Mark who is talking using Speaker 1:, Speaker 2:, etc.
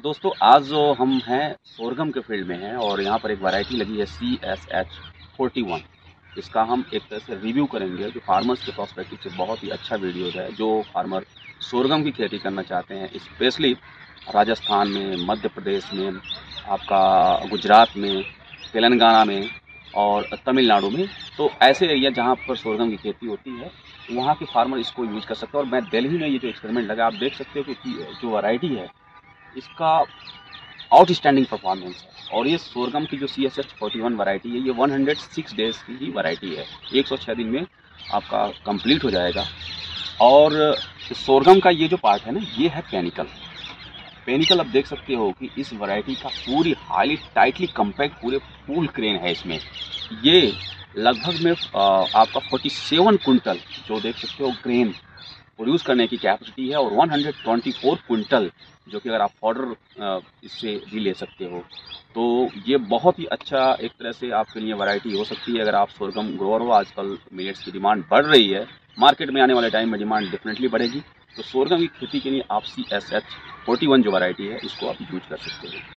Speaker 1: दोस्तों आज जो हम हैं सोरगम के फील्ड में हैं और यहाँ पर एक वैरायटी लगी है CSH41। इसका हम एक तरह से रिव्यू करेंगे जो फार्मर्स के पर्सपेक्टिव से बहुत ही अच्छा वीडियो है। जो फार्मर सोरगम की खेती करना चाहते हैं, स्पेशली राजस्थान में, मध्य प्रदेश में, आपका गुजरात में, तेलंगाना में और तमिलनाडु में, तो ऐसे एरिया जहाँ पर सोरगम की खेती होती है वहाँ के फार्मर इसको यूज कर सकते हैं। और मैं दिल्ली में ये जो एक्सपेरिमेंट लगा, आप देख सकते हो कि जो वैरायटी है इसका आउटस्टैंडिंग परफॉर्मेंस है। और ये सोरगम की जो CSH41 वैरायटी है, ये 106 डेज की ही वैरायटी है। 106 दिन में आपका कंप्लीट हो जाएगा। और सोरगम का ये जो पार्ट है ना, ये है पेनिकल। पेनिकल आप देख सकते हो कि इस वैरायटी का पूरी हाईली टाइटली कम्पैक्ट पूरे फुल क्रेन है इसमें। ये लगभग में आपका 47 कुंटल जो देख सकते हो ग्रेन प्रोड्यूस करने की कैपेसिटी है, और 124 क्विंटल जो कि अगर आप फॉडर इससे भी ले सकते हो, तो ये बहुत ही अच्छा एक तरह से आपके लिए वैरायटी हो सकती है अगर आप सोरगम ग्रोअर हो। आजकल मिलेट्स की डिमांड बढ़ रही है, मार्केट में आने वाले टाइम में डिमांड डेफिनेटली बढ़ेगी। तो सोरगम की खेती के लिए आप CSH41 जो वैरायटी है इसको आप यूज कर सकते हो।